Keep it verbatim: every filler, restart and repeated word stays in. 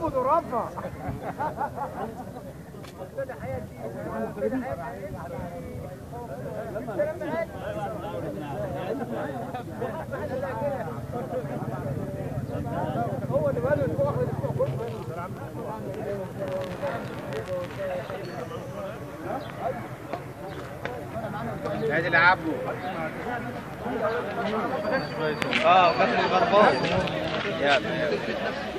محمود وربنا. هو اللي بقاله اسبوع واخد اسبوع كله. نادي لعبه. اه كسر البرباط. يلا يلا.